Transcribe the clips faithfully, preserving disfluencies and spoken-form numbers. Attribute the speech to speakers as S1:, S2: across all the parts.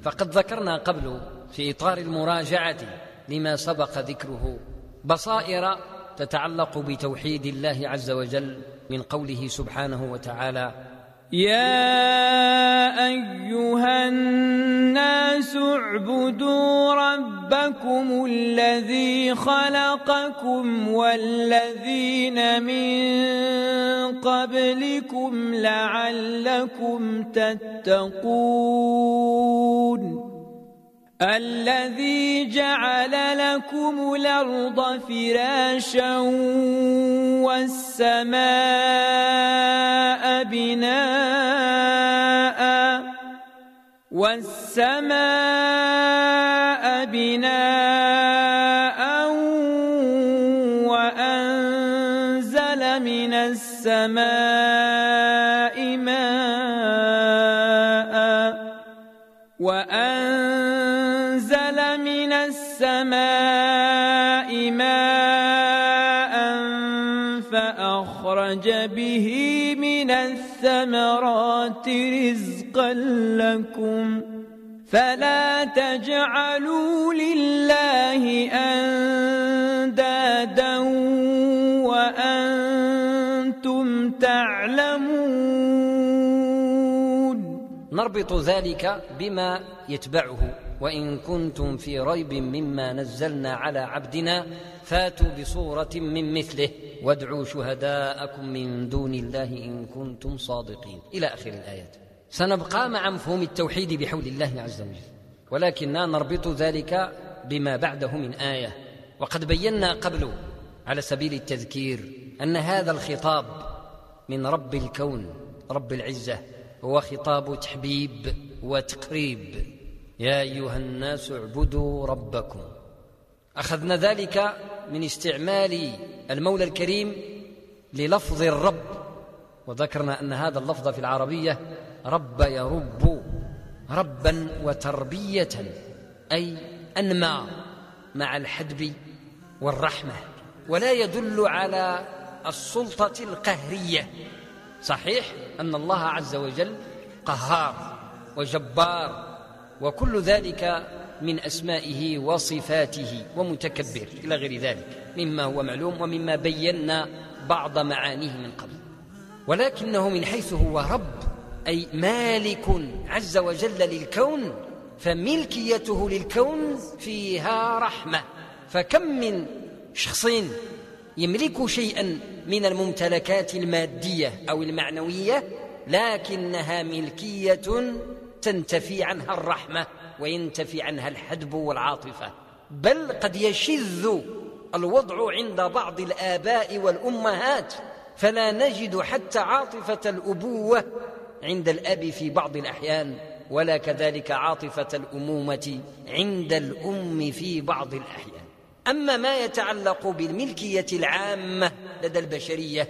S1: فقد ذكرنا قبل في إطار المراجعة لما سبق ذكره بصائر تتعلق بتوحيد الله عز وجل من قوله سبحانه وتعالى:
S2: يا أيها الناس اعبدوا ربكم الذي خلقكم والذين من قبلكم لعلكم تتقون الذي جعل لكم الأرض فراشا والسماء بناء والسماء بناء وأنزل من السماء ماء وأنزل من السماء ماء فأخرج به من الثمرات رزقا لكم فلا تجعلوا لله أندادا وأنتم تعلمون.
S1: نربط ذلك بما يتبعه: وإن كنتم في ريب مما نزلنا على عبدنا فاتوا بصورة من مثله وادعوا شهداءكم من دون الله إن كنتم صادقين، إلى آخر الآيات. سنبقى مع مفهوم التوحيد بحول الله عز وجل، ولكننا نربط ذلك بما بعده من آية. وقد بينا قبل على سبيل التذكير أن هذا الخطاب من رب الكون رب العزة هو خطاب تحبيب وتقريب: يا أيها الناس اعبدوا ربكم. أخذنا ذلك من استعمال المولى الكريم للفظ الرب، وذكرنا أن هذا اللفظ في العربية رب يرب ربا وتربية، أي أنمى مع الحدب والرحمة، ولا يدل على السلطة القهرية. صحيح أن الله عز وجل قهار وجبار وكل ذلك من أسمائه وصفاته ومتكبر إلى غير ذلك مما هو معلوم ومما بينا بعض معانيه من قبل، ولكنه من حيث هو رب أي مالك عز وجل للكون، فملكيته للكون فيها رحمة. فكم من شخص يملك شيئا من الممتلكات المادية أو المعنوية لكنها ملكية تنتفي عنها الرحمة وينتفي عنها الحدب والعاطفة، بل قد يشذ الوضع عند بعض الآباء والأمهات فلا نجد حتى عاطفة الأبوة عند الأب في بعض الأحيان، ولا كذلك عاطفة الأمومة عند الأم في بعض الأحيان. أما ما يتعلق بالملكية العامة لدى البشرية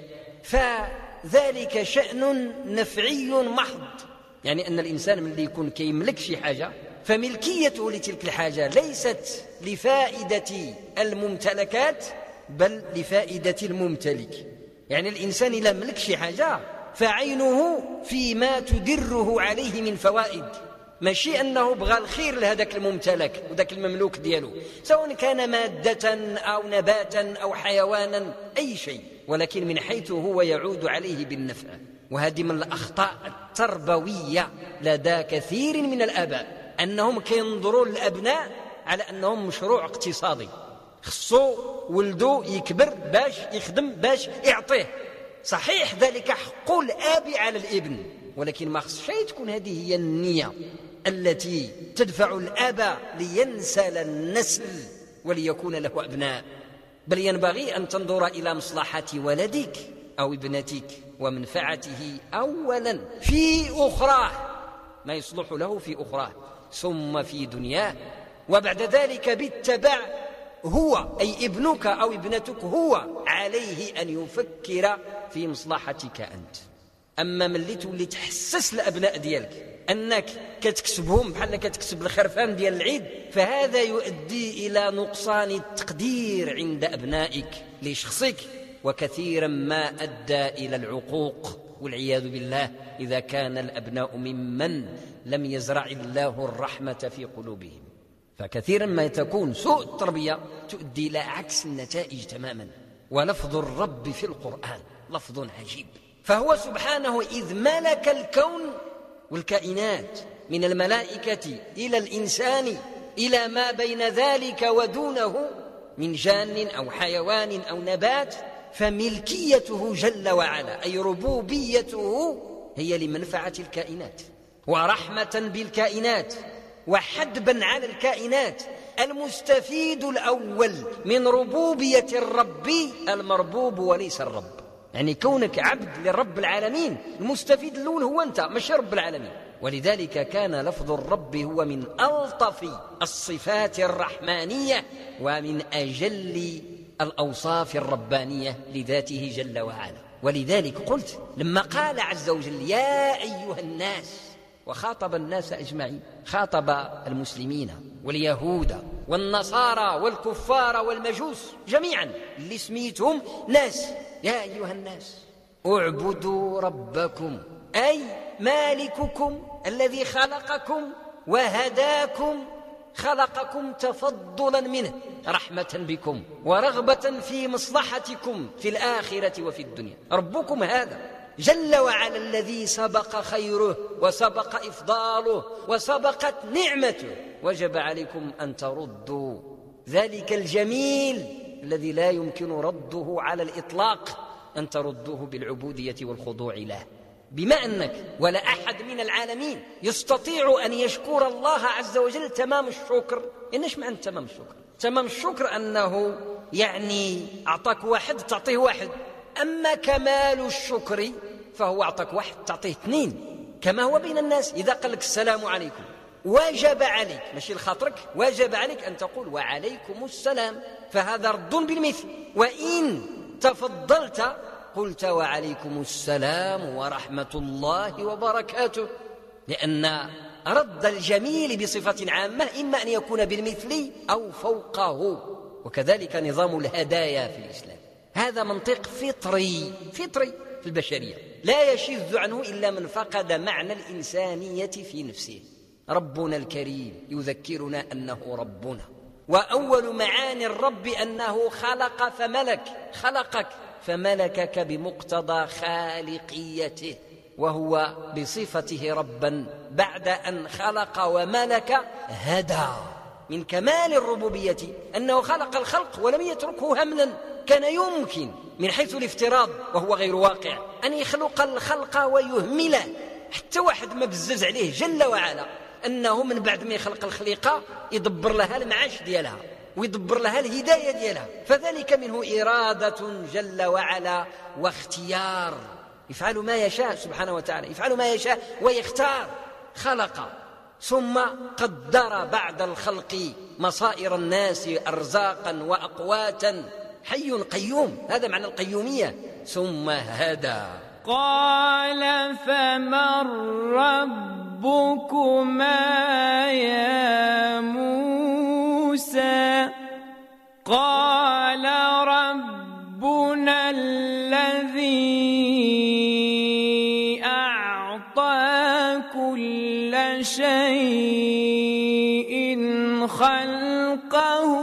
S1: فذلك شأن نفعي محض، يعني أن الإنسان من اللي يكون كيملك شي حاجة فملكيته لتلك الحاجة ليست لفائدة الممتلكات بل لفائدة الممتلك. يعني الإنسان إذا ملك شي حاجة فعينه فيما تدره عليه من فوائد، ماشي أنه بغى الخير لهذاك الممتلك وذاك المملوك دياله، سواء كان مادة أو نباتا أو حيوانا أي شيء، ولكن من حيث هو يعود عليه بالنفع. وهذه من الأخطاء التربوية لدى كثير من الآباء، أنهم كينظروا للأبناء على أنهم مشروع اقتصادي، خصو ولده يكبر باش يخدم باش يعطيه. صحيح ذلك حق الآب على الابن، ولكن ما خصش تكون هذه هي النية التي تدفع الآب لينسل النسل وليكون له أبناء، بل ينبغي أن تنظر إلى مصلحة ولدك أو ابنتك ومنفعته أولا في أخراه، ما يصلح له في أخراه ثم في دنياه، وبعد ذلك بالتبع هو أي ابنك أو ابنتك هو عليه أن يفكر في مصلحتك أنت. أما من اللي تولي تحسس الأبناء ديالك أنك كتكسبهم بحال كتكسب الخرفان ديال العيد، فهذا يؤدي إلى نقصان التقدير عند أبنائك لشخصك، وكثيرا ما أدى إلى العقوق والعياذ بالله إذا كان الأبناء ممن لم يزرع الله الرحمة في قلوبهم. فكثيرا ما تكون سوء التربية تؤدي إلى عكس النتائج تماما. ولفظ الرب في القرآن لفظ عجيب، فهو سبحانه إذ ملك الكون والكائنات من الملائكة إلى الإنسان إلى ما بين ذلك ودونه من جان أو حيوان أو نبات، فملكيته جل وعلا أي ربوبيته هي لمنفعة الكائنات ورحمة بالكائنات وحدبا على الكائنات. المستفيد الأول من ربوبية الرب المربوب وليس الرب، يعني كونك عبد لرب العالمين المستفيد الأول هو أنت مش رب العالمين. ولذلك كان لفظ الرب هو من ألطف الصفات الرحمانية ومن أجل الأوصاف الربانية لذاته جل وعلا. ولذلك قلت لما قال عز وجل يا أيها الناس وخاطب الناس أجمعين، خاطب المسلمين واليهود والنصارى والكفار والمجوس جميعا اللي سميتهم ناس، يا أيها الناس اعبدوا ربكم أي مالككم الذي خلقكم وهداكم، خلقكم تفضلا منه رحمة بكم ورغبة في مصلحتكم في الآخرة وفي الدنيا. ربكم هذا جل وعلا الذي سبق خيره وسبق إفضاله وسبقت نعمته، وجب عليكم أن تردوا ذلك الجميل الذي لا يمكن رده على الإطلاق، أن تردوه بالعبودية والخضوع له. بما أنك ولا أحد من العالمين يستطيع أن يشكر الله عز وجل تمام الشكر. إنش معنى تمام الشكر؟ تمام الشكر أنه يعني أعطاك واحد تعطيه واحد، أما كمال الشكر فهو أعطاك واحد تعطيه اثنين، كما هو بين الناس. إذا قال لك السلام عليكم واجب عليك ماشي لخاطرك، واجب عليك أن تقول وعليكم السلام، فهذا رد بالمثل. وإن تفضلت قلت وعليكم السلام ورحمة الله وبركاته، لأن رد الجميل بصفة عامة إما أن يكون بالمثل أو فوقه. وكذلك نظام الهدايا في الإسلام، هذا منطق فطري فطري في البشرية لا يشذ عنه إلا من فقد معنى الإنسانية في نفسه. ربنا الكريم يذكرنا أنه ربنا، وأول معاني الرب أنه خلق فملك، خلقك فملكك بمقتضى خالقيته، وهو بصفته ربا بعد أن خلق وملك هدى. من كمال الربوبية أنه خلق الخلق ولم يتركه هملا. كان يمكن من حيث الافتراض وهو غير واقع أن يخلق الخلق ويهمله، حتى واحد ما بزز عليه جل وعلا أنه من بعد ما يخلق الخليقة يدبر لها المعاش ديالها ويدبر لها الهداية ديالها، فذلك منه إرادة جل وعلا واختيار، يفعل ما يشاء سبحانه وتعالى، يفعل ما يشاء ويختار. خلق ثم قدر بعد الخلق مصائر الناس أرزاقا وأقواتا، حي قيوم، هذا معنى القيومية. ثم هدى.
S2: قال فمن ربكما يا موسى؟ قال ربنا الذي أعطى كل شيء خلقه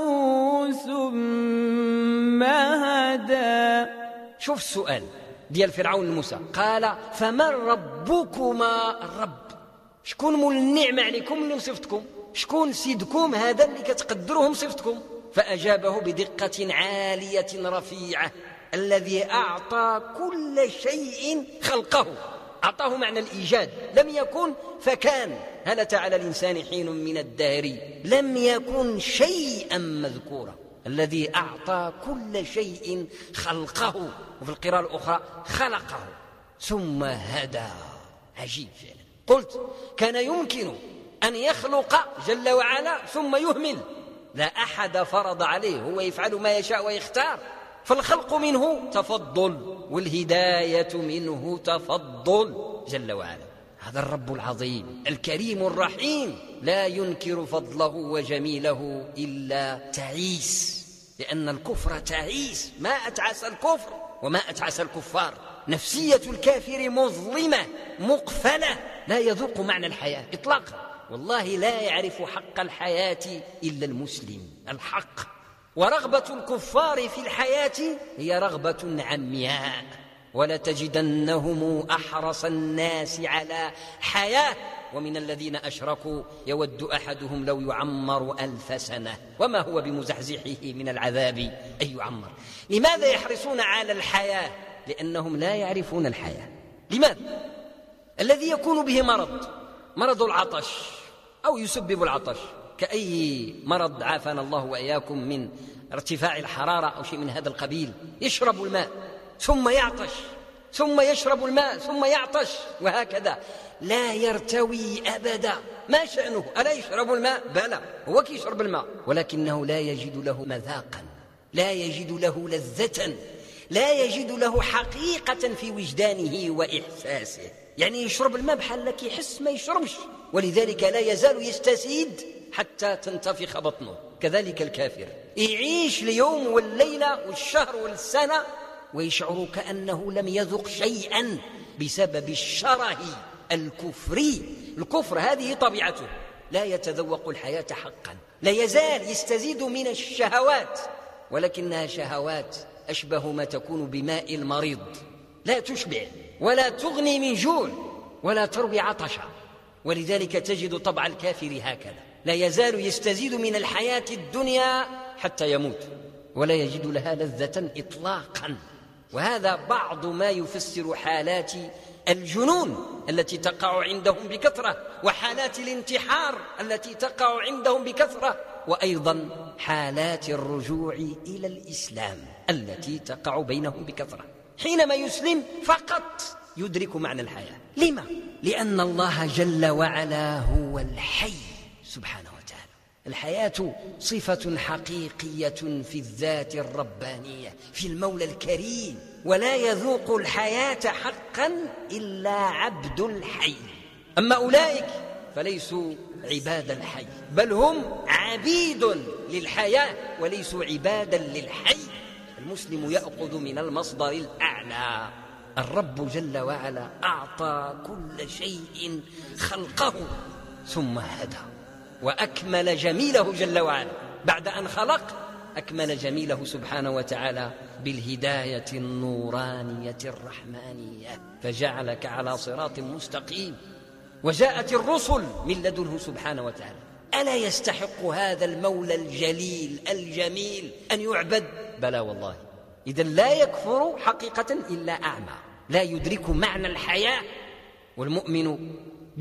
S2: ثم هدى.
S1: شوف السؤال ديال فرعون لموسى، قال فمن ربكما؟ الرب شكون مول النعمة عليكم اللي مصفتكم؟ شكون سيدكم هذا اللي كتقدروه مصفتكم؟ فأجابه بدقة عالية رفيعة، الذي أعطى كل شيء خلقه. أعطاه معنى الإيجاد، لم يكن فكان. هل أتى على الإنسان حين من الدهر لم يكن شيئا مذكورا. الذي أعطى كل شيء خلقه، وفي القراءة الأخرى خلقه ثم هدى. عجيب فعلا. قلت كان يمكن أن يخلق جل وعلا ثم يهمل، لا أحد فرض عليه، هو يفعل ما يشاء ويختار. فالخلق منه تفضل والهداية منه تفضل جل وعلا. هذا الرب العظيم الكريم الرحيم لا ينكر فضله وجميله إلا تعيس، لأن الكفر تعيس، ما أتعس الكفر وما أتعس الكفار. نفسية الكافر مظلمة مقفلة، لا يذوق معنى الحياة إطلاقا. والله لا يعرف حق الحياة إلا المسلم الحق. ورغبة الكفار في الحياة هي رغبة عمياء. ولتجدنهم أحرص الناس على حياة ومن الذين أشركوا يود أحدهم لو يعمر ألف سنة وما هو بمزحزحه من العذاب أن يعمر. لماذا يحرصون على الحياة؟ لأنهم لا يعرفون الحياة. لماذا؟ الذي يكون به مرض، مرض العطش أو يسبب العطش كأي مرض عافانا الله وإياكم من ارتفاع الحرارة أو شيء من هذا القبيل، يشرب الماء ثم يعطش ثم يشرب الماء ثم يعطش وهكذا، لا يرتوي أبدا. ما شأنه؟ ألا يشرب الماء؟ بلى، هو كي يشرب الماء، ولكنه لا يجد له مذاقا، لا يجد له لذة، لا يجد له حقيقة في وجدانه وإحساسه. يعني يشرب الماء بحال لك يحس ما يشربش، ولذلك لا يزال يستسيد حتى تنتفخ بطنه. كذلك الكافر يعيش اليوم والليلة والشهر والسنة ويشعر كأنه لم يذق شيئا بسبب الشره الكفري. الكفر هذه طبيعته، لا يتذوق الحياة حقا، لا يزال يستزيد من الشهوات، ولكنها شهوات أشبه ما تكون بماء المريض، لا تشبع ولا تغني من جوع ولا تروي عطشا. ولذلك تجد طبع الكافر هكذا، لا يزال يستزيد من الحياة الدنيا حتى يموت ولا يجد لها لذة إطلاقا. وهذا بعض ما يفسر حالات الجنون التي تقع عندهم بكثرة، وحالات الانتحار التي تقع عندهم بكثرة، وأيضا حالات الرجوع إلى الإسلام التي تقع بينهم بكثرة. حينما يسلم فقط يدرك معنى الحياة. لما؟ لأن الله جل وعلا هو الحي سبحانه وتعالى. الحياة صفة حقيقية في الذات الربانية في المولى الكريم، ولا يذوق الحياة حقا إلا عبد الحي. أما أولئك فليسوا عباد الحي، بل هم عبيد للحياة وليسوا عبادا للحي. المسلم يأخذ من المصدر الأعلى. الرب جل وعلا أعطى كل شيء خلقه ثم هدى وأكمل جميله جل وعلا. بعد أن خلق أكمل جميله سبحانه وتعالى بالهداية النورانية الرحمانية، فجعلك على صراط مستقيم. وجاءت الرسل من لدنه سبحانه وتعالى. ألا يستحق هذا المولى الجليل الجميل أن يعبد؟ بلى والله. إذن لا يكفر حقيقة إلا أعمى، لا يدرك معنى الحياة. والمؤمن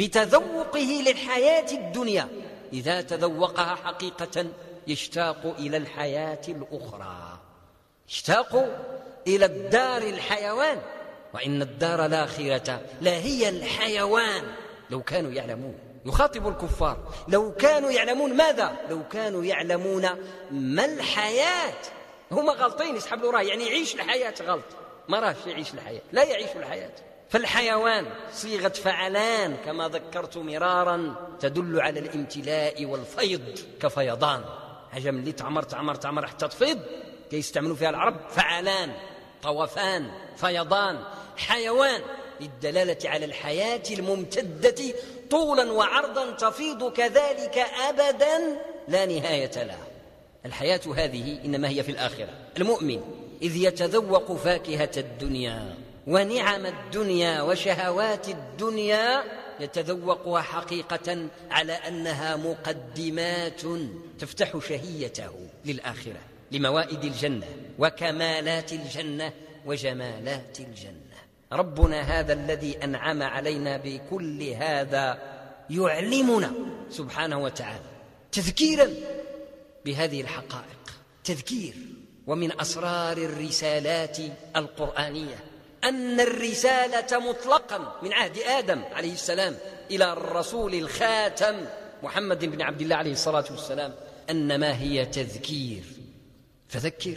S1: بتذوقه للحياة الدنيا إذا تذوقها حقيقة يشتاق إلى الحياة الأخرى، يشتاق إلى الدار الحيوان، وإن الدار الآخرة لا هي الحيوان لو كانوا يعلمون. يخاطب الكفار لو كانوا يعلمون. ماذا؟ لو كانوا يعلمون ما الحياة. هما غلطين يسحب له راه، يعني يعيش الحياة غلط، ما راهش يعيش الحياة، لا يعيش الحياة. فالحيوان صيغة فعلان كما ذكرت مرارا تدل على الامتلاء والفيض، كفيضان، حاجة من اللي تعمر تعمر تعمر حتى تفيض، يستعملوا فيها العرب فعلان، طوفان، فيضان. حيوان للدلالة على الحياة الممتدة طولا وعرضا تفيض كذلك أبدا لا نهاية لها. الحياة هذه إنما هي في الآخرة. المؤمن إذ يتذوق فاكهة الدنيا ونعم الدنيا وشهوات الدنيا يتذوقها حقيقة على أنها مقدمات تفتح شهيته للآخرة، لموائد الجنة وكمالات الجنة وجمالات الجنة. ربنا هذا الذي أنعم علينا بكل هذا يعلمنا سبحانه وتعالى تذكيرا بهذه الحقائق، تذكير. ومن أسرار الرسالات القرآنية أن الرسالة مطلقا من عهد آدم عليه السلام إلى الرسول الخاتم محمد بن عبد الله عليه الصلاة والسلام أنما هي تذكير. فذكر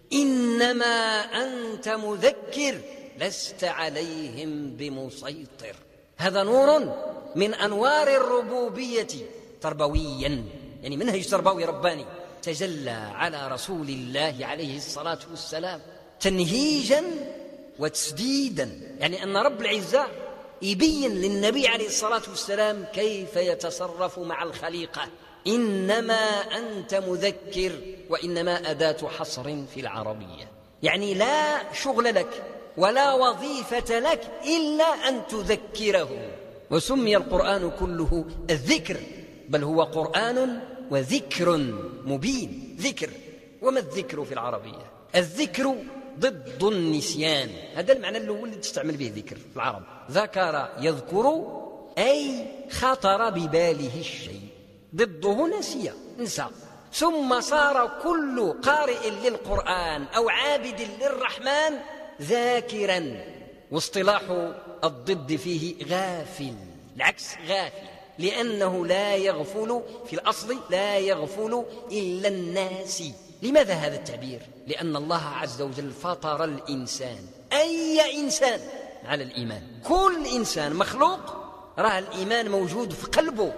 S1: إنما أنت مذكر لست عليهم بمسيطر. هذا نور من أنوار الربوبية تربويا، يعني منهج تربوي رباني تجلى على رسول الله عليه الصلاة والسلام تنهيجا وتسديدا، يعني أن رب العزة يبين للنبي عليه الصلاة والسلام كيف يتصرف مع الخليقة. إنما أنت مذكر، وإنما أداة حصر في العربية، يعني لا شغل لك ولا وظيفة لك إلا أن تذكره. وسمي القرآن كله الذكر، بل هو قرآن وذكر مبين. ذكر، وما الذكر في العربية؟ الذكر ضد النسيان، هذا المعنى الأول اللي تستعمل به ذكر في العرب. ذكر يذكر أي خطر بباله الشيء، ضده نسي، نسى. ثم صار كل قارئ للقرآن أو عابد للرحمن ذاكرا، واصطلاح الضد فيه غافل، العكس غافل، لأنه لا يغفل في الأصل، لا يغفل إلا الناس. لماذا هذا التعبير؟ لأن الله عز وجل فطر الإنسان، أي إنسان، على الإيمان. كل إنسان مخلوق راه الإيمان موجود في قلبه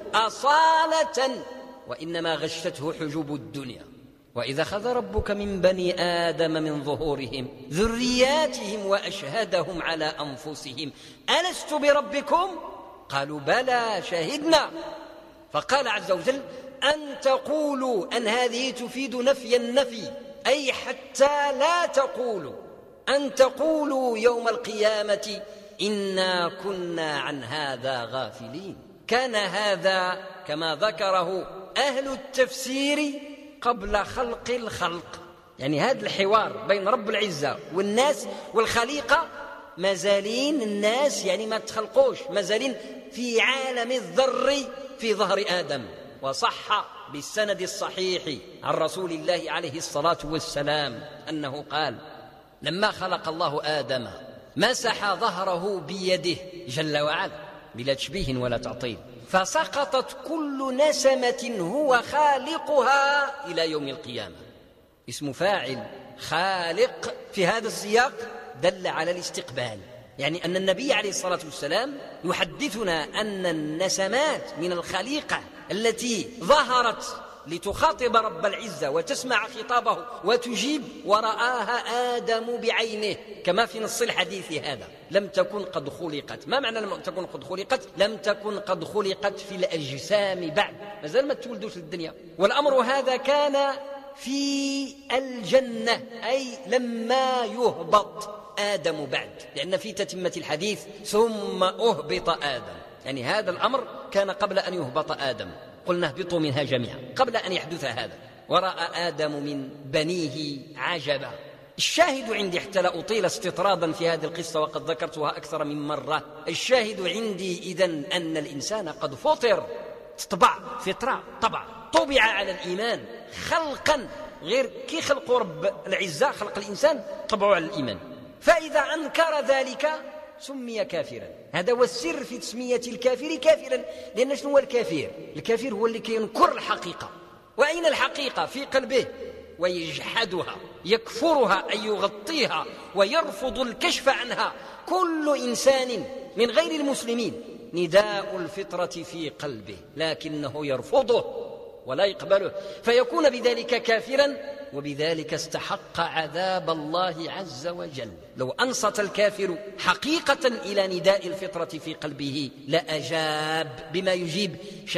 S1: أصالة، وإنما غشته حجوب الدنيا. وإذا أخذ ربك من بني آدم من ظهورهم ذرياتهم وأشهدهم على أنفسهم ألست بربكم؟ قالوا بلى شهدنا. فقال عز وجل أن تقولوا، أن هذه تفيد نفي النفي، أي حتى لا تقولوا، أن تقولوا يوم القيامة إنا كنا عن هذا غافلين. كان هذا كما ذكره أهل التفسير قبل خلق الخلق، يعني هذا الحوار بين رب العزة والناس والخليقة، مازالين الناس يعني ما تخلقوش، مازالين في عالم الذر في ظهر آدم. وصح بالسند الصحيح عن رسول الله عليه الصلاة والسلام أنه قال لما خلق الله آدم مسح ظهره بيده جل وعلا بلا تشبيه ولا تعطيل، فسقطت كل نسمة هو خالقها إلى يوم القيامة. اسم فاعل خالق في هذا السياق دل على الاستقبال، يعني أن النبي عليه الصلاة والسلام يحدثنا أن النسمات من الخليقة التي ظهرت لتخاطب رب العزة وتسمع خطابه وتجيب، ورآها آدم بعينه كما في نص الحديث هذا، لم تكن قد خلقت. ما معنى لم تكن قد خلقت؟ لم تكن قد خلقت في الأجسام بعد، مازال ما تولدوش للدنيا. والأمر هذا كان في الجنة، أي لما يهبط آدم بعد، لأن في تتمة الحديث ثم أهبط آدم، يعني هذا الأمر كان قبل أن يهبط آدم. قلنا اهبطوا منها جميعا قبل أن يحدث هذا. ورأى آدم من بنيه عجبا. الشاهد عندي، حتى لا أطيل استطرادا في هذه القصة وقد ذكرتها أكثر من مرة، الشاهد عندي إذن أن الإنسان قد فطر، طبع فطرة، طبع طبع على الإيمان خلقا، غير كي خلق رب العزة خلق الإنسان طبعه على الإيمان. فإذا أنكر ذلك سمي كافرا. هذا هو السر في تسمية الكافر كافرا، لأن شنو هو الكافر؟ الكافر هو اللي كينكر الحقيقة. وأين الحقيقة؟ في قلبه، ويجحدها، يكفرها أي يغطيها ويرفض الكشف عنها. كل إنسان من غير المسلمين نداء الفطرة في قلبه، لكنه يرفضه ولا يقبله، فيكون بذلك كافرا، وبذلك استحق عذاب الله عز وجل. لو أنصت الكافر حقيقة إلى نداء الفطرة في قلبه لأجاب بما يجيب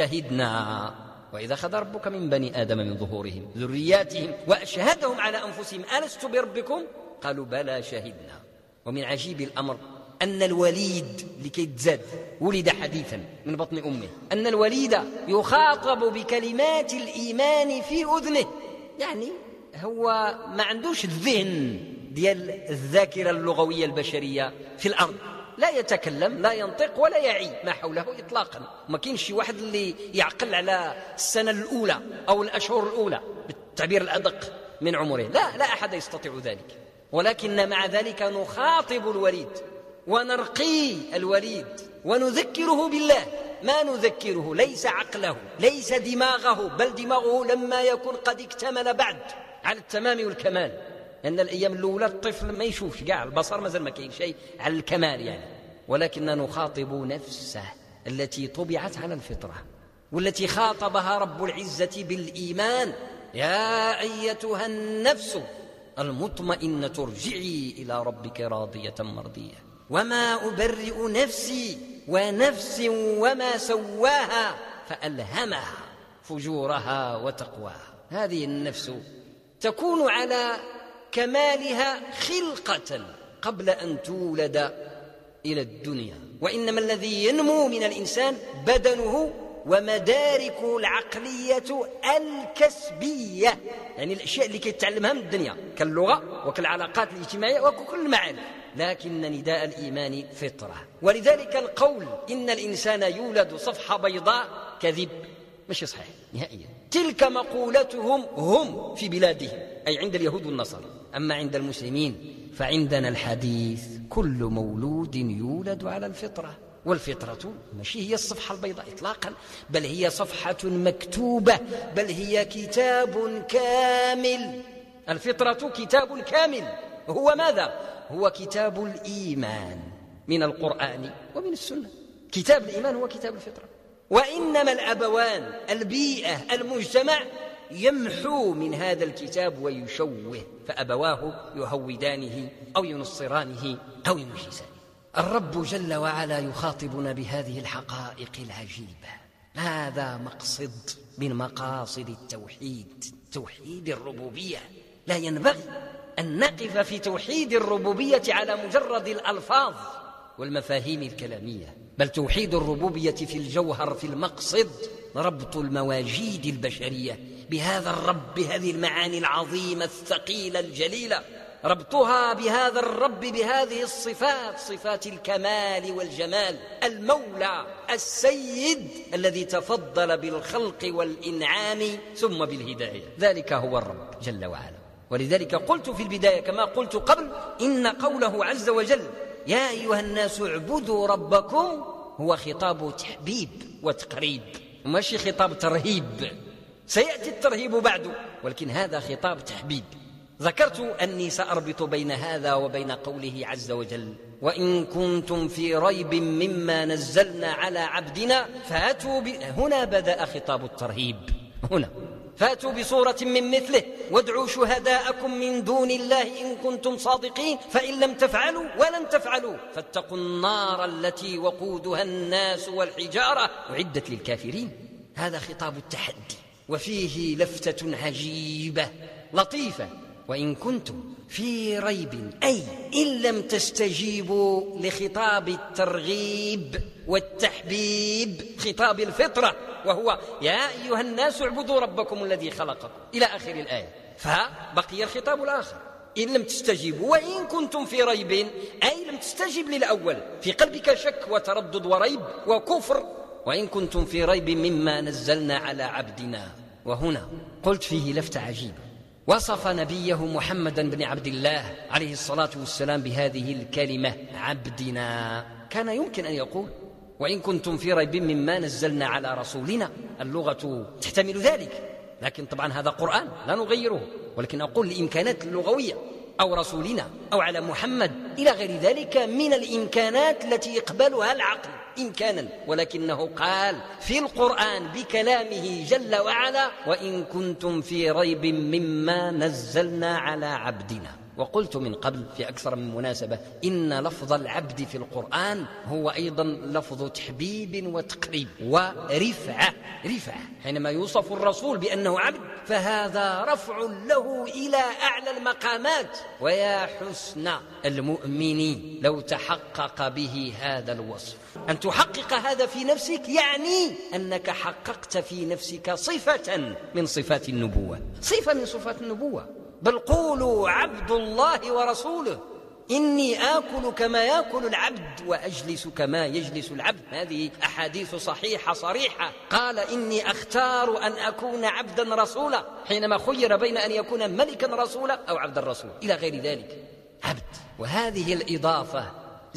S1: شهدنا. وإذا أخذ ربك من بني آدم من ظهورهم ذرياتهم وأشهدهم على أنفسهم ألست بربكم؟ قالوا بلى شهدنا. ومن عجيب الأمر أن الوليد لكي تزاد ولد حديثا من بطن أمه، أن الوليد يخاطب بكلمات الإيمان في أذنه، يعني هو ما عندوش الذهن ديال الذاكرة اللغوية البشرية في الأرض، لا يتكلم، لا ينطق ولا يعي ما حوله إطلاقا. ما كاينش شي واحد اللي يعقل على السنة الأولى أو الأشهر الأولى بالتعبير الأدق من عمره، لا لا أحد يستطيع ذلك. ولكن مع ذلك نخاطب الوليد ونرقي الوليد ونذكره بالله، ما نذكره ليس عقله، ليس دماغه، بل دماغه لما يكون قد اكتمل بعد على التمام والكمال. لأن الأيام الأولى الطفل ما يشوفش كاع، البصر مازال ما كاين شيء على الكمال يعني. ولكن نخاطب نفسه التي طبعت على الفطرة، والتي خاطبها رب العزة بالإيمان: يا أيتها النفس المطمئنة ارجعي إلى ربك راضية مرضية. وما أبرئ نفسي ونفس وما سواها فألهمها فجورها وتقواها. هذه النفس تكون على كمالها خلقة قبل أن تولد إلى الدنيا، وإنما الذي ينمو من الإنسان بدنه ومداركه العقلية الكسبية، يعني الأشياء اللي كيتعلمها من الدنيا كاللغة وكالعلاقات الاجتماعية وكل المعارف. لكن نداء الإيمان فطرة، ولذلك القول إن الإنسان يولد صفحة بيضاء كذب، مش صحيح نهائيا. تلك مقولتهم هم في بلادهم، أي عند اليهود والنصارى. أما عند المسلمين فعندنا الحديث كل مولود يولد على الفطرة، والفطرة ماشي هي الصفحة البيضاء إطلاقا، بل هي صفحة مكتوبة، بل هي كتاب كامل. الفطرة كتاب كامل، هو ماذا؟ هو كتاب الإيمان من القرآن ومن السنة. كتاب الإيمان هو كتاب الفطرة، وإنما الأبوان البيئة المجتمع يمحو من هذا الكتاب ويشوه، فأبواه يهودانه أو ينصرانه أو يمجسانه. الرب جل وعلا يخاطبنا بهذه الحقائق العجيبة. هذا مقصد من مقاصد التوحيد، توحيد الربوبية. لا ينبغي أن نقف في توحيد الربوبية على مجرد الألفاظ والمفاهيم الكلامية، بل توحيد الربوبية في الجوهر، في المقصد، ربط المواجيد البشرية بهذا الرب، بهذه المعاني العظيمة الثقيلة الجليلة، ربطها بهذا الرب بهذه الصفات، صفات الكمال والجمال، المولى السيد الذي تفضل بالخلق والإنعام ثم بالهداية. ذلك هو الرب جل وعلا. ولذلك قلت في البداية كما قلت قبل، إن قوله عز وجل يا أيها الناس اعبدوا ربكم هو خطاب تحبيب وتقريب، ماشي خطاب ترهيب. سيأتي الترهيب بعده، ولكن هذا خطاب تحبيب. ذكرت أني سأربط بين هذا وبين قوله عز وجل وإن كنتم في ريب مما نزلنا على عبدنا فأتوا ب... هنا بدأ خطاب الترهيب، هنا فأتوا بصورة من مثله وادعوا شهداءكم من دون الله إن كنتم صادقين فإن لم تفعلوا ولن تفعلوا فاتقوا النار التي وقودها الناس والحجارة أعدت للكافرين. هذا خطاب التحدي، وفيه لفتة عجيبة لطيفة. وإن كنتم في ريب، أي إن لم تستجيبوا لخطاب الترغيب والتحبيب، خطاب الفطرة، وهو يا أيها الناس اعبدوا ربكم الذي خلقكم إلى آخر الآية. فبقي الخطاب الآخر إن لم تستجيبوا، وإن كنتم في ريب أي لم تستجب للأول، في قلبك شك وتردد وريب وكفر. وإن كنتم في ريب مما نزلنا على عبدنا. وهنا قلت فيه لفتة عجيبة، وصف نبيه محمدا بن عبد الله عليه الصلاة والسلام بهذه الكلمة عبدنا. كان يمكن أن يقول وإن كنتم في ريب مما نزلنا على رسولنا، اللغة تحتمل ذلك، لكن طبعا هذا قرآن لا نغيره، ولكن أقول الإمكانات اللغوية، أو رسولنا أو على محمد إلى غير ذلك من الإمكانات التي يقبلها العقل إمكانا، ولكنه قال في القرآن بكلامه جل وعلا وإن كنتم في ريب مما نزلنا على عبدنا. وقلت من قبل في أكثر من مناسبة إن لفظ العبد في القرآن هو أيضا لفظ تحبيب وتقريب ورفعة. رفعة حينما يوصف الرسول بأنه عبد فهذا رفع له إلى أعلى المقامات. ويا حسن المؤمن لو تحقق به هذا الوصف. أن تحقق هذا في نفسك يعني أنك حققت في نفسك صفة من صفات النبوة، صفة من صفات النبوة. بل قولوا عبد الله ورسوله إني آكل كما يأكل العبد وأجلس كما يجلس العبد. هذه أحاديث صحيحة صريحة. قال إني أختار أن أكون عبدا رسولا حينما خير بين أن يكون ملكا رسولا أو عبدا رسولا إلى غير ذلك. عبد، وهذه الإضافة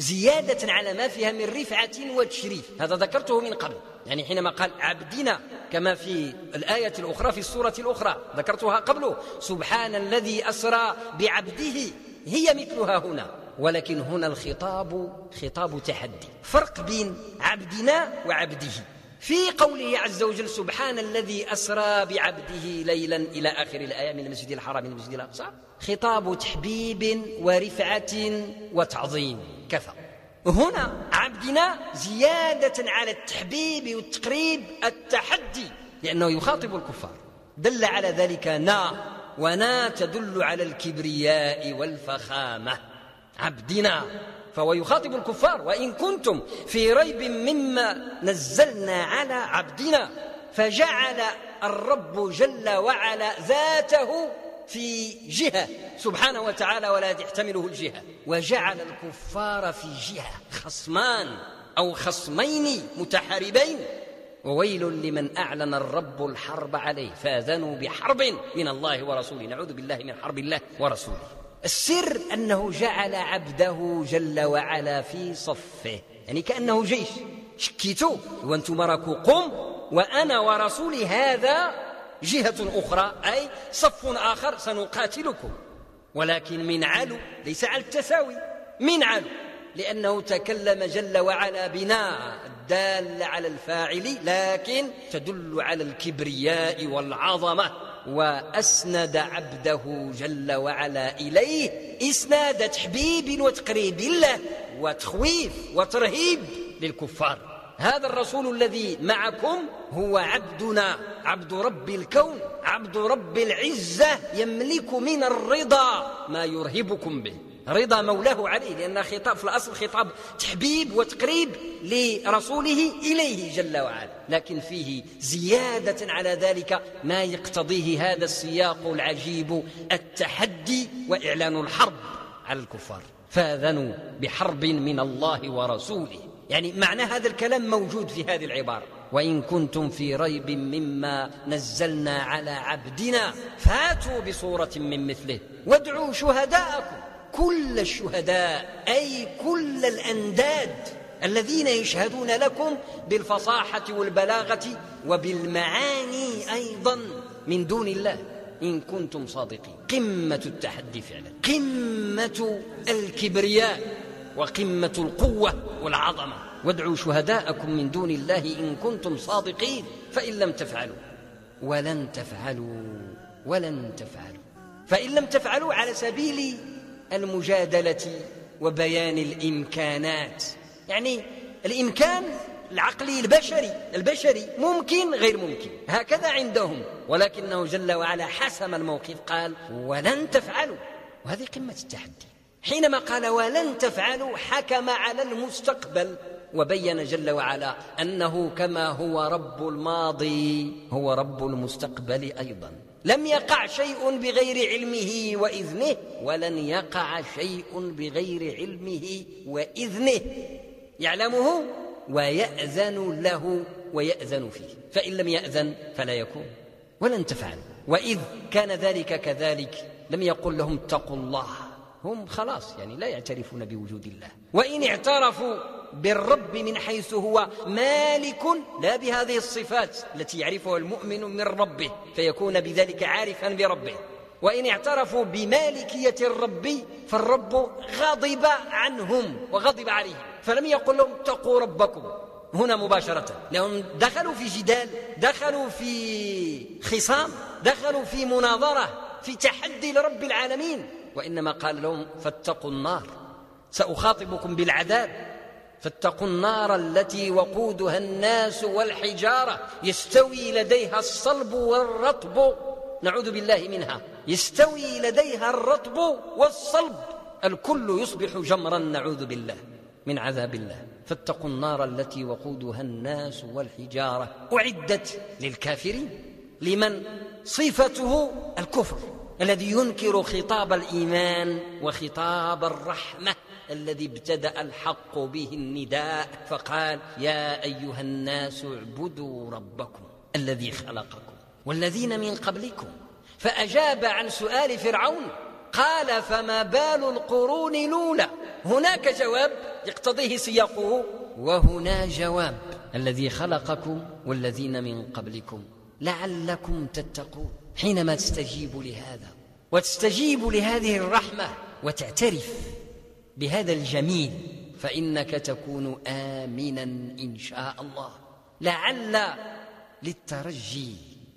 S1: زيادة على ما فيها من رفعة وتشريف. هذا ذكرته من قبل، يعني حينما قال عبدنا كما في الآية الأخرى في السورة الأخرى ذكرتها قبله سبحان الذي أسرى بعبده، هي مثلها هنا، ولكن هنا الخطاب خطاب تحدي. فرق بين عبدنا وعبده. في قوله عز وجل سبحان الذي أسرى بعبده ليلا إلى آخر الآية من المسجد الحرام من المسجد الأقصى، خطاب تحبيب ورفعة وتعظيم كفى. هنا عبدنا زيادة على التحبيب والتقريب التحدي، لأنه يخاطب الكفار. دل على ذلك نا، ونا تدل على الكبرياء والفخامة. عبدنا، فهو يخاطب الكفار: وإن كنتم في ريب مما نزلنا على عبدنا. فجعل الرب جل وعلا ذاته في جهة سبحانه وتعالى ولا تحتمله الجهة، وجعل الكفار في جهة، خصمان أو خصمين متحاربين. وويل لمن أعلن الرب الحرب عليه فاذنوا بحرب من الله ورسوله. نعوذ بالله من حرب الله ورسوله. السر أنه جعل عبده جل وعلا في صفه، يعني كأنه جيش. شكيتوا وأنتم راكوا قم، وأنا ورسولي هذا جهة أخرى، أي صف آخر سنقاتلكم، ولكن من علو، ليس على التساوي، من علو، لأنه تكلم جل وعلا بنا الدال على الفاعل، لكن تدل على الكبرياء والعظمة. وأسند عبده جل وعلا إليه إسناد تحبيب وتقريب له وتخويف وترهيب للكفار. هذا الرسول الذي معكم هو عبدنا، عبد رب الكون، عبد رب العزة، يملك من الرضا ما يرهبكم به، رضا مولاه عليه، لأن خطاب في الأصل خطاب تحبيب وتقريب لرسوله إليه جل وعلا، لكن فيه زيادة على ذلك ما يقتضيه هذا السياق العجيب: التحدي وإعلان الحرب على الكفار. فاذنوا بحرب من الله ورسوله، يعني معنى هذا الكلام موجود في هذه العبارة: وإن كنتم في ريب مما نزلنا على عبدنا فاتوا بصورة من مثله وادعوا شهداءكم. كل الشهداء، أي كل الأنداد الذين يشهدون لكم بالفصاحة والبلاغة وبالمعاني أيضا من دون الله، إن كنتم صادقين. قمة التحدي فعلا، قمة الكبرياء، وقمة القوة والعظمة. وادعوا شهداءكم من دون الله إن كنتم صادقين، فإن لم تفعلوا ولن تفعلوا ولن تفعلوا فإن لم تفعلوا على سبيل المجادلة وبيان الإمكانات، يعني الإمكان العقلي البشري البشري ممكن غير ممكن، هكذا عندهم، ولكنه جل وعلا حسم الموقف، قال ولن تفعلوا. وهذه قمة التحدي. حينما قال ولن تفعلوا حكم على المستقبل، وبين جل وعلا أنه كما هو رب الماضي هو رب المستقبل أيضا. لم يقع شيء بغير علمه وإذنه، ولن يقع شيء بغير علمه وإذنه، يعلمه ويأذن له ويأذن فيه، فإن لم يأذن فلا يكون. ولن تفعل. وإذ كان ذلك كذلك لم يقل لهم اتقوا الله، هم خلاص يعني لا يعترفون بوجود الله. وإن اعترفوا بالرب من حيث هو مالك، لا بهذه الصفات التي يعرفها المؤمن من ربه فيكون بذلك عارفا بربه. وإن اعترفوا بمالكية الرب فالرب غضب عنهم وغضب عليهم، فلم يقل لهم اتقوا ربكم هنا مباشرة، لهم دخلوا في جدال، دخلوا في خصام، دخلوا في مناظرة، في تحدي لرب العالمين، وإنما قال لهم فاتقوا النار، سأخاطبكم بالعذاب، فاتقوا النار التي وقودها الناس والحجارة يستوي لديها الصلب والرطب، نعوذ بالله منها، يستوي لديها الرطب والصلب، الكل يصبح جمرا، نعوذ بالله من عذاب الله. فاتقوا النار التي وقودها الناس والحجارة أعدت للكافرين، لمن صفته الكفر، الذي ينكر خطاب الإيمان وخطاب الرحمة الذي ابتدأ الحق به النداء، فقال يا أيها الناس اعبدوا ربكم الذي خلقكم والذين من قبلكم. فأجاب عن سؤال فرعون قال فما بال القرون الأولى. هناك جواب يقتضيه سياقه، وهنا جواب الذي خلقكم والذين من قبلكم لعلكم تتقون. حينما تستجيب لهذا وتستجيب لهذه الرحمة وتعترف بهذا الجميل، فإنك تكون آمنا إن شاء الله. لعل للترجي،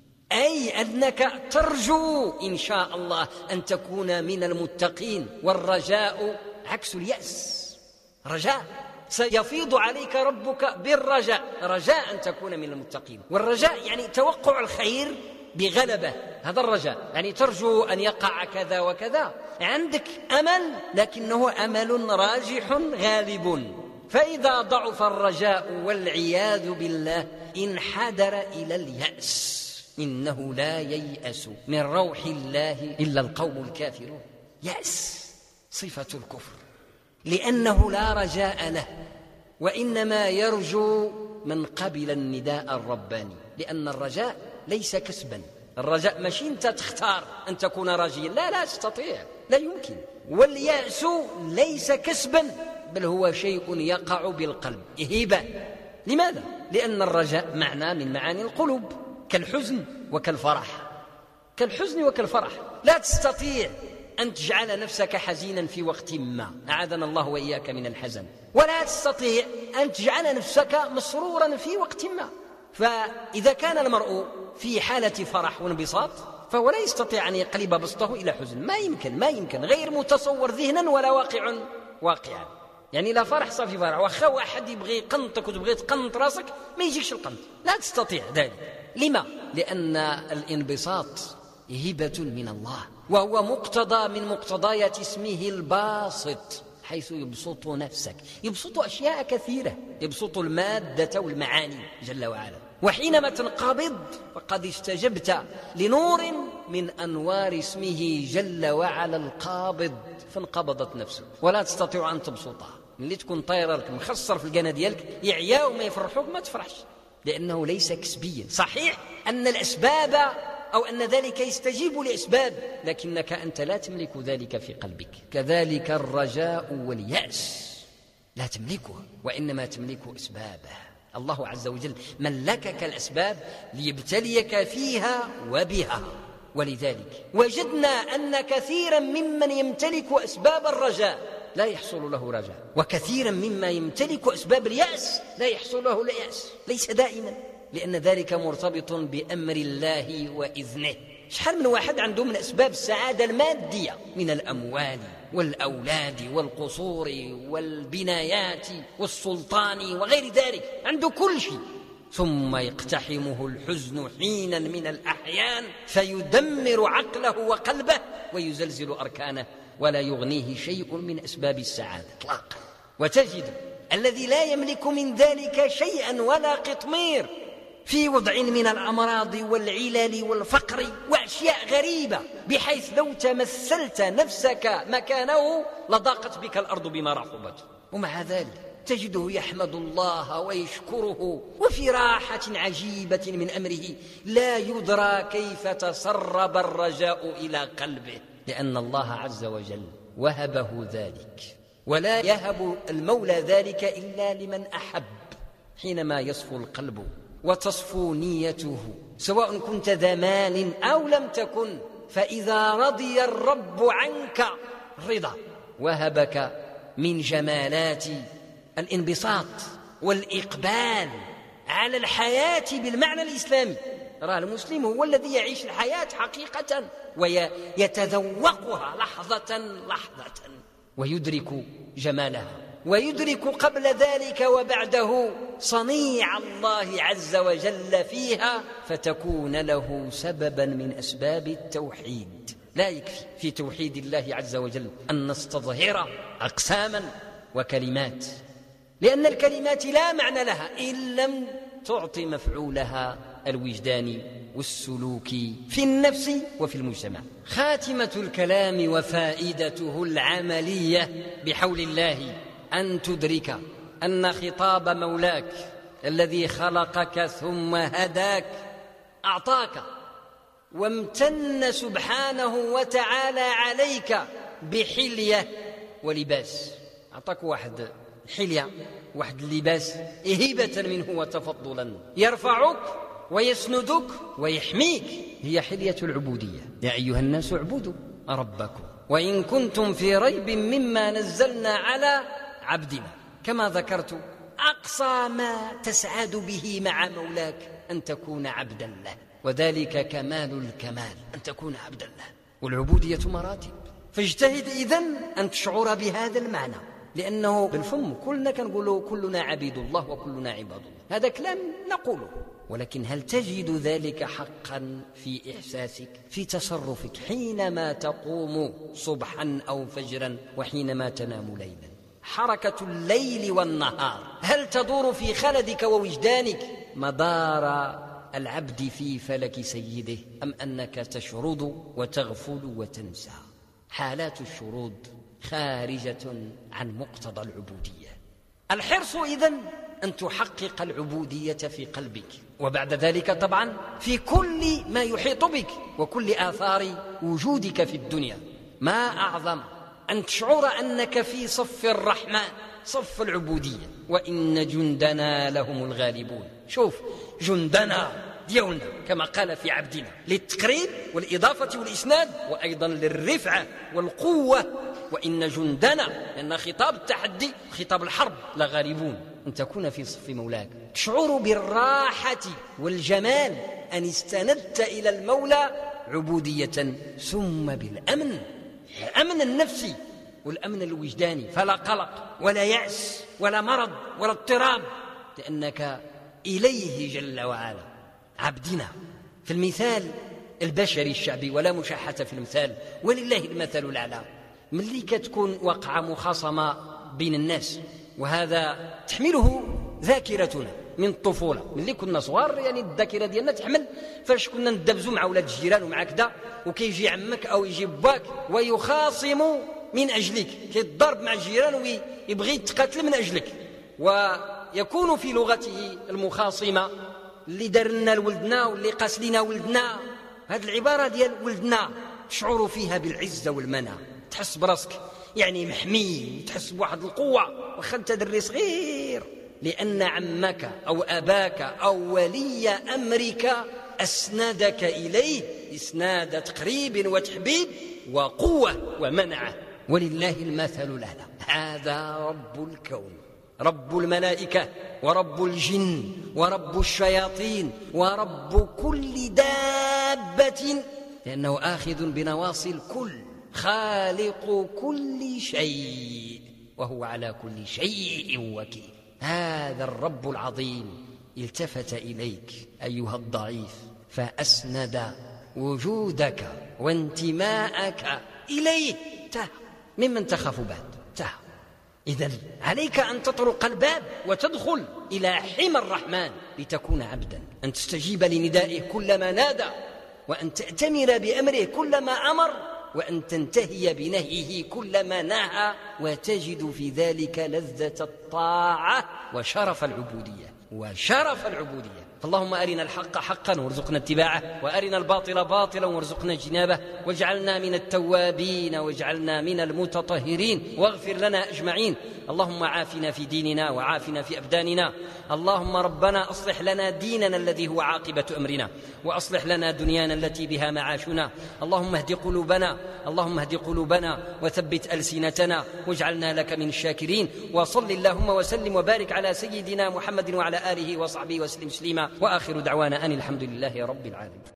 S1: أي أنك ترجو إن شاء الله أن تكون من المتقين. والرجاء عكس اليأس، رجاء سيفيض عليك ربك بالرجاء، رجاء أن تكون من المتقين. والرجاء يعني توقع الخير بغلبة، هذا الرجاء، يعني ترجو أن يقع كذا وكذا، عندك أمل لكنه أمل راجح غالب. فإذا ضعف الرجاء والعياذ بالله انحدر إلى اليأس. إنه لا ييأس من روح الله إلا القوم الكافرون. يأس صفة الكفر، لأنه لا رجاء له، وإنما يرجو من قبل النداء الرباني. لأن الرجاء ليس كسبا، الرجاء ماشي أنت تختار أن تكون راجيا، لا لا تستطيع، لا يمكن. واليأس ليس كسبا، بل هو شيء يقع بالقلب، هبة. لماذا؟ لأن الرجاء معنى من معاني القلوب، كالحزن وكالفرح، كالحزن وكالفرح. لا تستطيع أن تجعل نفسك حزينا في وقت ما، أعاذنا الله وإياك من الحزن، ولا تستطيع أن تجعل نفسك مسرورا في وقت ما. فإذا كان المرء في حالة فرح وانبساط فهو لا يستطيع أن يقلب بسطه إلى حزن، ما يمكن، ما يمكن، غير متصور ذهنا ولا واقع واقعا. يعني لا فرح صافي فرح، واخا واحد يبغي يقنطك وتبغي تقنط راسك ما يجيكش القنط، لا تستطيع ذلك. لما؟ لأن الانبساط هبة من الله، وهو مقتضى من مقتضيات اسمه الباسط، حيث يبسط نفسك، يبسط أشياء كثيرة، يبسط المادة والمعاني جل وعلا. وحينما تنقبض فقد استجبت لنور من أنوار اسمه جل وعلا القابض، فانقبضت نفسك ولا تستطيع أن تبسطها. اللي تكون طايرة لك مخسر في القناة ديالك يعيا وما يفرحوك ما تفرحش، لأنه ليس كسبيا. صحيح أن الأسباب أو أن ذلك يستجيب لأسباب، لكنك أنت لا تملك ذلك في قلبك. كذلك الرجاء واليأس لا تملكه، وإنما تملك أسبابه. الله عز وجل ملكك الأسباب ليبتليك فيها وبها. ولذلك وجدنا أن كثيرا ممن يمتلك أسباب الرجاء لا يحصل له رجاء، وكثيرا مما يمتلك أسباب اليأس لا يحصل له اليأس، ليس دائما، لأن ذلك مرتبط بأمر الله وإذنه. شحال من واحد عنده من أسباب السعادة المادية من الأموال والأولاد والقصور والبنايات والسلطان وغير ذلك، عنده كل شيء، ثم يقتحمه الحزن حينا من الأحيان فيدمر عقله وقلبه ويزلزل أركانه، ولا يغنيه شيء من أسباب السعادة اطلاقا. وتجد الذي لا يملك من ذلك شيئا ولا قطمير في وضع من الأمراض والعلل والفقر وأشياء غريبة، بحيث لو تمثلت نفسك مكانه لضاقت بك الأرض بما رحبت، ومع ذلك تجده يحمد الله ويشكره وفي راحة عجيبة من أمره، لا يدرى كيف تسرب الرجاء إلى قلبه، لأن الله عز وجل وهبه ذلك، ولا يهب المولى ذلك إلا لمن أحب. حينما يصفو القلب وتصفو نيته، سواء كنت ذا مال أو لم تكن، فإذا رضي الرب عنك رضا، وهبك من جمالات الانبساط والإقبال على الحياة بالمعنى الإسلامي. راه المسلم هو الذي يعيش الحياة حقيقة ويتذوقها لحظة لحظة ويدرك جمالها، ويدرك قبل ذلك وبعده صنيع الله عز وجل فيها، فتكون له سببا من أسباب التوحيد. لا يكفي في توحيد الله عز وجل أن نستظهر أقساما وكلمات، لأن الكلمات لا معنى لها إن لم تعطي مفعولها الوجداني والسلوكي في النفس وفي المجتمع. خاتمة الكلام وفائدته العملية بحول الله أن تدرك أن خطاب مولاك الذي خلقك ثم هداك أعطاك وامتن سبحانه وتعالى عليك بحلية ولباس. أعطاك واحد حلية، واحد اللباس هبة منه وتفضلا، يرفعك ويسندك ويحميك، هي حلية العبودية. يا أيها الناس اعبدوا ربكم وإن كنتم في ريب مما نزلنا على عبدنا. كما ذكرت أقصى ما تسعد به مع مولاك أن تكون عبدا له، وذلك كمال الكمال أن تكون عبدا له. والعبودية مراتب، فاجتهد إذن أن تشعر بهذا المعنى، لأنه بالفم كلنا كنقولوا كلنا عبيد الله وكلنا عباد الله، هذا كلام نقوله، ولكن هل تجد ذلك حقا في إحساسك، في تصرفك، حينما تقوم صبحا أو فجرا وحينما تنام ليلا؟ حركة الليل والنهار هل تدور في خلدك ووجدانك مدار العبد في فلك سيده، أم أنك تشرد وتغفل وتنسى؟ حالات الشرود خارجة عن مقتضى العبودية. الحرص إذن أن تحقق العبودية في قلبك، وبعد ذلك طبعا في كل ما يحيط بك وكل آثار وجودك في الدنيا. ما أعظم أن تشعر أنك في صف الرحمن، صف العبودية، وإن جندنا لهم الغالبون. شوف، جندنا ديالنا كما قال في عبدنا، للتقريب والإضافة والإسناد، وأيضا للرفعة والقوة. وإن جندنا لأن خطاب التحدي، خطاب الحرب، لغالبون. أن تكون في صف مولاك، تشعر بالراحة والجمال أن استندت إلى المولى عبودية، ثم بالأمن، الأمن النفسي والأمن الوجداني، فلا قلق ولا يأس ولا مرض ولا اضطراب، لأنك إليه جل وعلا عبدنا. في المثال البشري الشعبي، ولا مشاحة في المثال، ولله المثل الأعلى، ملي كتكون وقع مخاصمة بين الناس، وهذا تحمله ذاكرتنا من الطفولة، ملي كنا صغار، يعني الذاكرة ديالنا تحمل فاش كنا ندبزوا مع أولاد الجيران ومع كذا، وكيجي عمك أو يجي باك ويخاصم من أجلك، كيتضارب مع الجيران ويبغي يتقاتل من أجلك، ويكون في لغته المخاصمة اللي درنا لولدنا واللي قاس لنا ولدنا. هذه العبارة ديال ولدنا تشعر فيها بالعزة والمنع، تحس براسك يعني محمي، تحس بواحد القوة واخا انت دري صغير، لأن عمك أو أباك أو ولي أمرك أسندك إليه إسناد تقريب وتحبيب وقوة ومنعة. ولله المثل الأعلى. هذا رب الكون، رب الملائكة ورب الجن ورب الشياطين ورب كل دابة، لأنه آخذ بنواصي الكل، خالق كل شيء، وهو على كل شيء وكيل. هذا الرب العظيم التفت إليك أيها الضعيف، فأسند وجودك وانتماءك إليه. ته ممن تخاف بعد ته. إذن عليك أن تطرق الباب وتدخل إلى حمى الرحمن لتكون عبدا، أن تستجيب لندائه كلما نادى، وأن تأتمر بأمره كلما أمر، وأن تنتهي بنهيه كلما نهى، وتجد في ذلك لذة الطاعة وشرف العبودية وشرف العبودية. اللهم أرنا الحق حقا وارزقنا اتباعه، وأرنا الباطل باطلا وارزقنا اجتنابه، واجعلنا من التوابين واجعلنا من المتطهرين، واغفر لنا أجمعين. اللهم عافنا في ديننا وعافنا في أبداننا. اللهم ربنا أصلح لنا ديننا الذي هو عاقبة أمرنا، وأصلح لنا دنيانا التي بها معاشنا. اللهم اهد قلوبنا، اللهم اهد قلوبنا وثبت ألسنتنا واجعلنا لك من الشاكرين. وصل اللهم وسلم وبارك على سيدنا محمد وعلى آله وصحبه وسلم تسليما، وآخر دعوانا أن الحمد لله رب العالمين.